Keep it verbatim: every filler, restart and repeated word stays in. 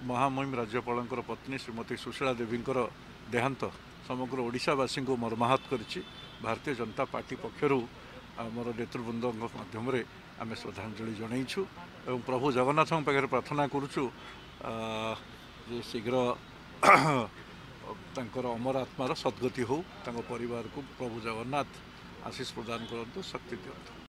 महामहिम राज्यपाल पत्नी श्रीमती सुशीला देवी देहांत समग्र ओडिशावासी को मर्माहत करिछि। भारतीय जनता पार्टी पक्षर आमर नेतृवृंद माध्यम आम श्रद्धांजलि जनईछु एवं प्रभु जगन्नाथ पाखे प्रार्थना करुचु जे शीघ्र तांकर अमर आत्मार सद्गति हो, परिवार को प्रभु जगन्नाथ आशीष प्रदान करंतु, शक्ति दियंतु।